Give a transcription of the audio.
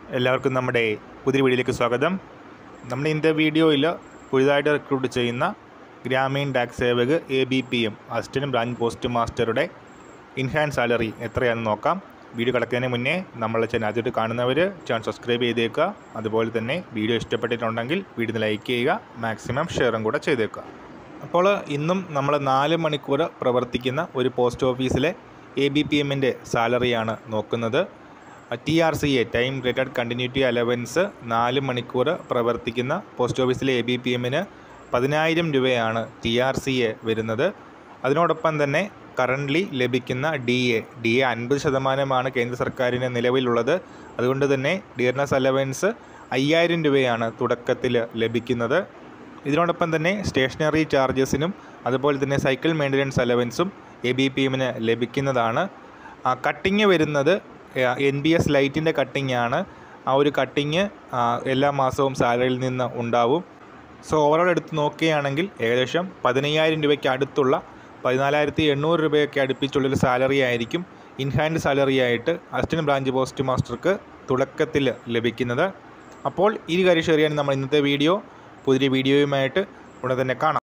എല്ലാവർക്കും നമ്മുടെ പുതിയ വീഡിയോയിലേക്ക് സ്വാഗതം. നമ്മുടെ ഇന്നത്തെ വീഡിയോയിൽ പുതിയതായിട്ട് റിക്രൂട്ട് ചെയ്യുന്ന Gramin Dak Sevak ABPM assistant branch post മാസ്റ്ററുടെ ഇൻഹാൻസ് സാലറി എത്രയാണെന്ന് നോക്കാം. വീഡിയോ കിടക്കുന്നതിന് മുന്നേ നമ്മളെ ചാനൽ ആദ്യമായിട്ട് കാണുന്നവർ ചാനൽ സബ്സ്ക്രൈബ് ചെയ്തേക്കുക. അതുപോലെ തന്നെ വീഡിയോ ഇഷ്ടപ്പെട്ടിട്ടുണ്ടെങ്കിൽ വീഡിയോ ലൈക്ക് ചെയ്യുക, മാക്സിമം ഷെയറും കൂടെ ചെയ്തേക്കുക. അപ്പോൾ ഇന്നും നമ്മൾ 4 മണിക്കൂർ പ്രവർത്തിക്കുന്ന ഒരു പോസ്റ്റ് ഓഫീസിലെ ABPMൻ്റെ സാലറിയാണ് നോക്കുന്നത്. TRCA time rated continuity allowance 4 മണിക്കൂർ പ്രവർത്തിക്കുന്ന പോസ്റ്റ് ഓഫീസിലെ ABPMന് 10,000 രൂപയാണ് TRCA വരുന്നത്. അതിനോടൊപ്പം തന്നെ കറൻ്റ്ലി ലഭിക്കുന്ന DA 50% കേന്ദ്ര സർക്കാരിന് നിലവിലുള്ളത്. അതുകൊണ്ട് തന്നെ ഡിയർനെസ് അലവൻസ് 5,000 രൂപയാണ് തുടക്കത്തിൽ ലഭിക്കുന്നത്. ഇതിനോടൊപ്പം തന്നെ സ്റ്റേഷനറി ചാർജസിനും അതുപോലെ തന്നെ സൈക്കിൾ മെയിൻ്റനൻസ് അലവൻസും ABPMന് ലഭിക്കുന്നതാണ്. കട്ടിങ് വരുന്നത് NBS ലൈറ്റിൻ്റെ കട്ടിംഗ് ആണ്. ആ ഒരു കട്ടിങ് എല്ലാ മാസവും സാലറിയിൽ നിന്ന് ഉണ്ടാവും. സോ ഓവറോൾ എടുത്ത് നോക്കുകയാണെങ്കിൽ ഏകദേശം 15,000 രൂപയ്ക്ക് അടുത്തുള്ള 14,800 രൂപയൊക്കെ അടുപ്പിച്ചുള്ളൊരു സാലറി ആയിരിക്കും ഇൻഹാൻഡ് സാലറി ആയിട്ട് അസിസ്റ്റന്റ് ബ്രാഞ്ച് പോസ്റ്റ് മാസ്റ്റർക്ക് തുടക്കത്തിൽ ലഭിക്കുന്നത്. അപ്പോൾ ഈ കാര്യം ഷെയർ ചെയ്യാൻ നമ്മൾ ഇന്നത്തെ വീഡിയോ പുതിയ വീഡിയോയുമായിട്ട് ഉടനെ തന്നെ കാണാം.